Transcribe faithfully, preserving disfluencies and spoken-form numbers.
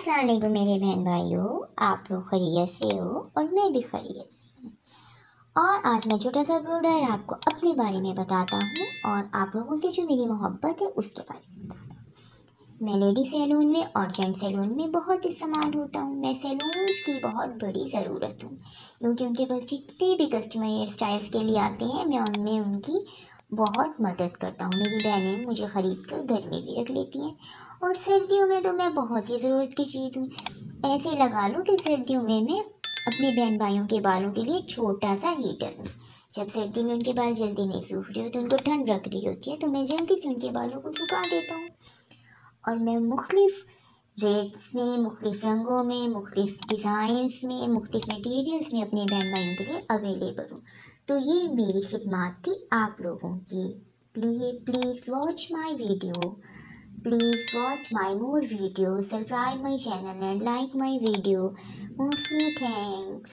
अस्सलाम वालेकुम मेरे बहन भाइयों, आप लोग खैरियत से हो और मैं भी खैरियत से हूँ। और आज मैं छोटा सा ब्लॉगर आपको अपने बारे में बताता हूँ और आप लोगों से जो मेरी मोहब्बत है उसके बारे में बताता हूँ। मैं लेडी सैलून में और जेंट सैलून में बहुत इस्तेमाल होता हूँ। मैं सैलून्स की बहुत बड़ी ज़रूरत हूँ क्योंकि उनके पास जितने भी कस्टमर हेयर स्टाइल्स के लिए आते हैं मैं उनमें उनकी बहुत मदद करता हूँ। मेरी बहनें मुझे ख़रीद कर घर में भी रख लेती हैं और सर्दियों में तो मैं बहुत ही ज़रूरत की चीज़ हूँ। ऐसे लगा लो कि सर्दियों में मैं अपने बहन भाइयों के बालों के लिए छोटा सा हीटर हूँ। जब सर्दी में उनके बाल जल्दी नहीं सूख रहे होते, उनको ठंड लग रही होती है, तो मैं जल्दी से उनके बालों को सुखा देता हूँ। और मैं मुख्तलिफ रेट्स में, मुख्तलिफ रंगों में, मुख्तलिफ डिज़ाइंस में, मुख्तलिफ मटीरियल्स में अपने बहन भाइयों के लिए अवेलेबल हूँ। तो ये मेरी खिदमत थी आप लोगों की। Please please watch my video. Please watch my more videos, subscribe my channel and like my video. Mostly thanks.